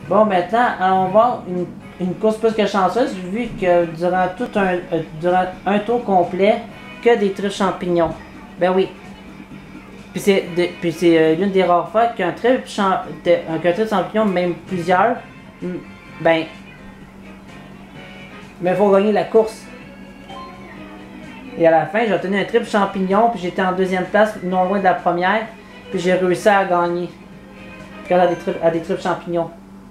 Bon, maintenant, allons voir une course plus que chanceuse, vu que durant un tour complet, que des truffes champignons. Ben oui. Puis c'est l'une des rares fois qu'un truffe champignon, même plusieurs, ben, mais faut gagner la course. Et à la fin, j'ai obtenu un triple champignon, puis j'étais en deuxième place, non loin de la première, puis j'ai réussi à gagner. Grâce à des triples champignons.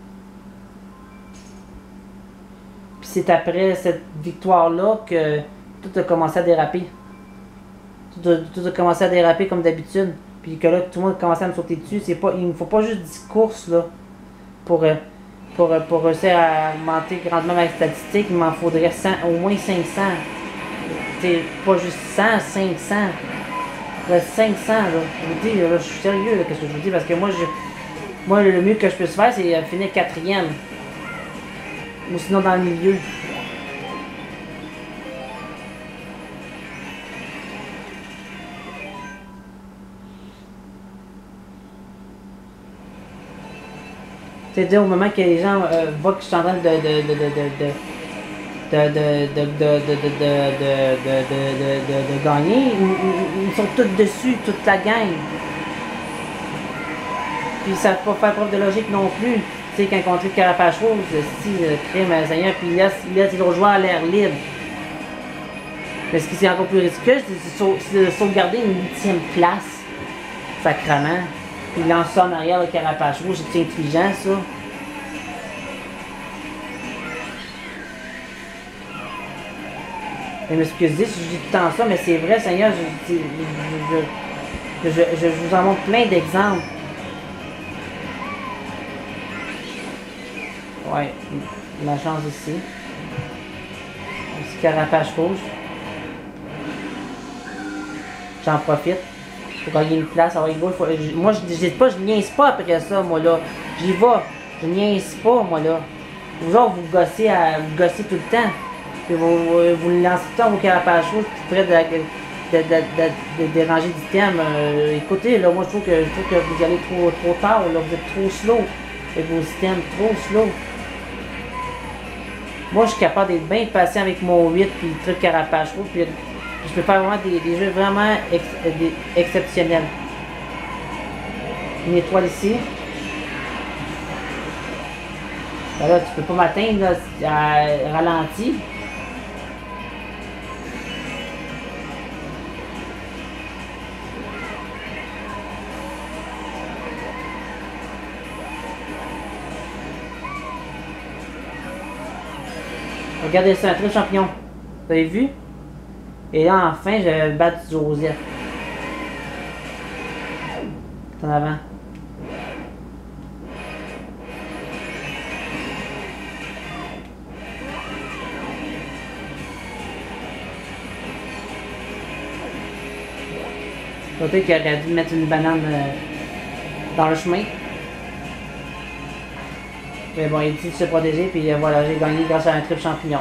Puis c'est après cette victoire-là que tout a commencé à déraper. Tout a commencé à déraper comme d'habitude. Puis que là, tout le monde a commencé à me sauter dessus. Il ne faut pas juste 10 courses là, pour réussir à augmenter grandement ma statistique. Il m'en faudrait 100, au moins 500. C'est pas juste 100, 500. Là, 500, là. Je vous dis, là, je suis sérieux, qu'est-ce que je vous dis, parce que moi, le mieux que je peux faire, c'est finir 4e. Ou sinon dans le milieu. C'est-à-dire au moment que les gens voient que je suis en train de gagner, ils sont tous dessus, toute la gang. Puis ils savent pas faire preuve de logique non plus. Tu sais, quand on tripe Carapace Rose, si crime Seigneur, puis il laisse les autres joueurs à l'air libre. Mais ce qui est encore plus ridicule, c'est de sauvegarder une 8e place. Sacrement. Puis il lance ça en arrière de Carapace Rouge, c'est intelligent ça. Je m'excusez si je dis tout le temps ça, mais c'est vrai, Seigneur, je vous en montre plein d'exemples. Ouais, la chance ici. Un petit Carapace Rouge. J'en profite. Pour gagner une place. Alors, moi, je niaise pas après ça, moi là. J'y vais. Je niaise pas, moi là. Vous autres, vous gossez tout le temps. Puis vous le lancez tout le temps au Carapace Rouge, puis près de déranger d'items. Écoutez, là, moi je trouve que vous y allez trop tard, là. Vous êtes trop slow. Avec vos items trop slow. Moi, je suis capable d'être bien patient avec mon 8 puis le truc Carapace Rouge. Puis je peux faire vraiment des jeux vraiment exceptionnels. Une étoile ici. Ben là, tu peux pas m'atteindre à ralenti. Regardez ça, un truc champignon. Vous avez vu? Et là, enfin, je vais battre Joseph. En avant. Peut-être qu'il aurait dû mettre une banane dans le chemin. Mais bon, il dit de se protéger, puis voilà, j'ai gagné grâce à un triple champignon.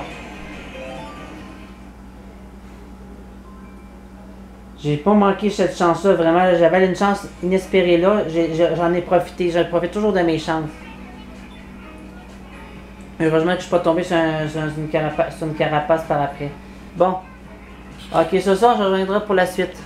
J'ai pas manqué cette chance-là, vraiment. J'avais une chance inespérée là. J'en ai profité. Je profite toujours de mes chances. Heureusement que je suis pas tombé sur une carapace par après. Bon. Ok, ce soir, je reviendrai pour la suite.